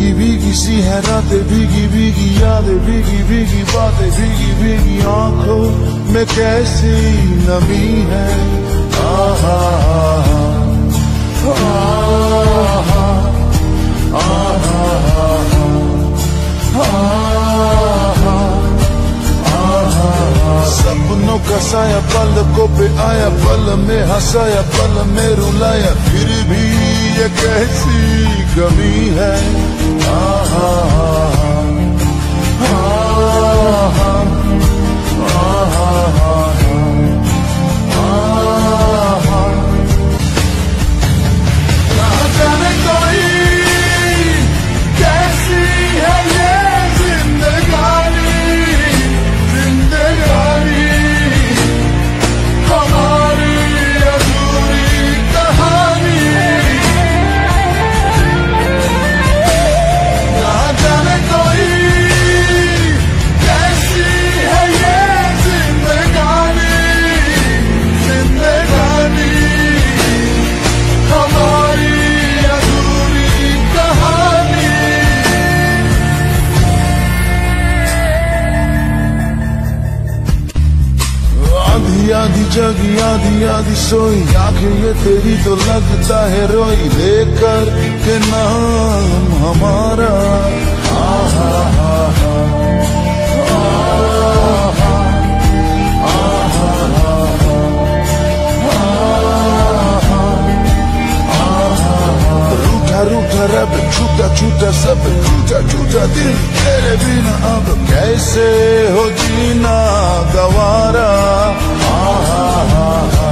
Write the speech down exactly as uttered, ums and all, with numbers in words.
भीगी भीगी सी है रातें, भीगी भीगी यादें, भीगी भीगी बातें, भीगी भीगी आंखों में कैसी नमी है। आहा आहा आहा आहा। सपनों का साया पलकों पे आया, पल में हंसाया, पल में रुलाया, फिर भी ये कैसी कमी है। आहा आहा आहा आहा। ना जाने कोई कैसी है ये जिंदगानी, जिंदगानी हमारी अधूरी कहानी। ना जाने कोई कैसी है ये जिंदगानी, जिंदगानी हमारी अधूरी कहानी। आधी आधी जगी आधी आधी सोई, आंखें ये तेरी तो लगता है रोई, लेकर के नाम हमारा। आहा आहा आहा आहा आहा। रूठा रूठा रब, छूटा छूटा सब, छूटा छूटा दिल, तेरे बिना अब कैसे हो जीना गवारा। आहा आहा